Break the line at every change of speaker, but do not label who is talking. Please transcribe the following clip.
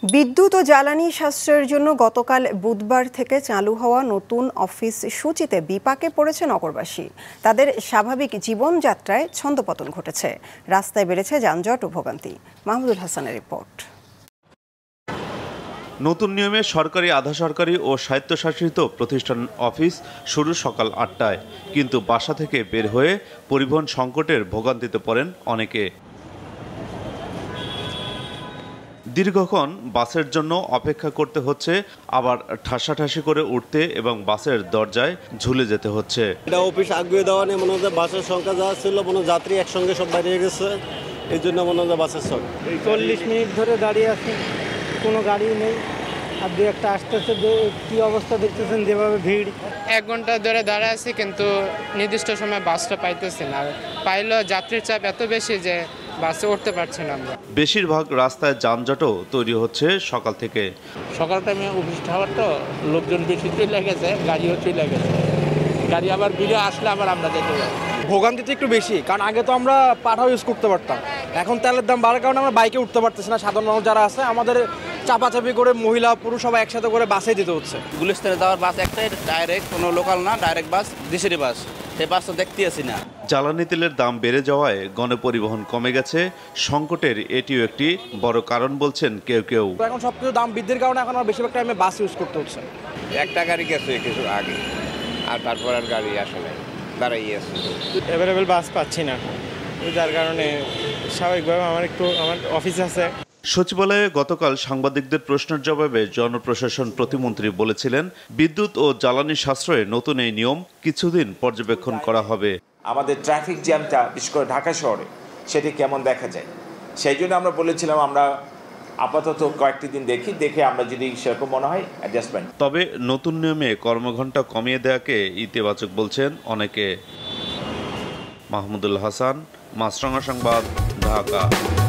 বিদ্যুৎ ও জ্বালানি সাশ্রয়ের জন্য গতকাল বুধবার থেকে চালু হওয়া নতুন অফিস সূচিতে বিপাকে পড়েছে নগরবাসী। তাদের স্বাভাবিক জীবনযাত্রায় ছন্দপতন ঘটেছে, রাস্তায় বেড়েছে যানজট ও ভোগান্তি। মাহমুদুল হাসানের রিপোর্ট।
নতুন নিয়মে সরকারি, আধা সরকারি ও স্বায়ত্তশাসিত প্রতিষ্ঠান অফিস শুরু সকাল ৮টায়, কিন্তু বাসা থেকে বের হয়ে পরিবহন সংকটের ভোগান্তিতে পড়েন অনেকে। দীর্ঘক্ষণ বাসের জন্য অপেক্ষা করতে হচ্ছে, আবার ঠাসাঠাসি করে উঠতে এবং বাসের দরজায় ঝুলে যেতে হচ্ছে।
এটা অফিস আগুয়ে দেওয়া নেই, মনে হচ্ছে বাসের সংখ্যা যা ছিল, মনে যাত্রী একসঙ্গে সব বাইরে গেছে, এই জন্য মনে হচ্ছে বাসের সংখ্যা।
40 মিনিট ধরে দাঁড়িয়ে আছি, কোনো গাড়ি নেই, আর দু একটা আসতেছে। কি অবস্থা দেখতেছেন, যেভাবে ভিড়।
1 ঘন্টা ধরে দাঁড়িয়ে আছি, কিন্তু নির্দিষ্ট সময় বাসটা পাইতেছি না। পাইলেও যাত্রীর চাপ এত বেশি যে বাসে উঠতে পারছি না আমরা।
বেশিরভাগ রাস্তায় যানজটও তৈরি হচ্ছে সকাল থেকে।
সকাল টাইমে অফিস হওয়ার তো লোকজন বেশি চলে গেছে, গাড়িও চলে গেছে। গাড়ি আবার ভিড়ে আসলে আবার আমরা যেতে পারি।
ভোগান্তিটা একটু বেশি, কারণ আগে তো আমরা পাঠাও ইউজ করতে পারতাম, এখন তেলের দাম বাড়ার কারণে আমরা বাইকে উঠতে পারতেছি না। সাধারণ মানুষ যারা আছে আমাদের চাপাচাপি করে মহিলা পুরুষ সবাই একসাথে করে বাসে যেতে হচ্ছে।
গুলিস্তানে যাওয়ার বাস একটাই, ডাইরেক্ট, কোনো লোকাল না, ডাইরেক্ট বাস, দেশেরই বাস। সেই বাস তো দেখতে আসি না।
জ্বালানি তেলের দাম বেড়ে যাওয়ায় গণপরিবহন কমে গেছে, সংকটের এটিও একটি বড় কারণ বলছেন কেউ কেউ।
এখন সবকিছু দাম বৃদ্ধির কারণে এখন আমার বেশিরভাগ টাইমে বাস ইউজ করতে হচ্ছে।
একটা গাড়ি গেছে কিছু আগে, আর তারপর আর গাড়ি আসলে দাঁড়াই আছে।
অ্যাভেলেবেল বাস পাচ্ছি না, যার কারণে স্বাভাবিকভাবে আমার অফিস আছে।
সচিবালয়ে গতকাল সাংবাদিকদের প্রশ্নের জবাবে জনপ্রশাসন প্রতিমন্ত্রী বলেছিলেন, বিদ্যুৎ ও জ্বালানি সাশ্রয়ে নতুন এই নিয়ম কিছুদিন পর্যবেক্ষণ করা হবে।
আমাদের ট্রাফিক জ্যামটা বিশেষ করে ঢাকা শহরে সেটি কেমন দেখা যায়, সেই জন্য আমরা বলেছিলাম আমরা আপাতত কয়েকটি দিন দেখে আমরা যদি সেরকম মনে হয় অ্যাডজাস্টমেন্ট।
তবে নতুন নিয়মে কর্মঘণ্টা কমিয়ে দেওয়াকে ইতিবাচক বলছেন অনেকে। মাহমুদুল হাসান, মাছরাঙা সংবাদ, ঢাকা।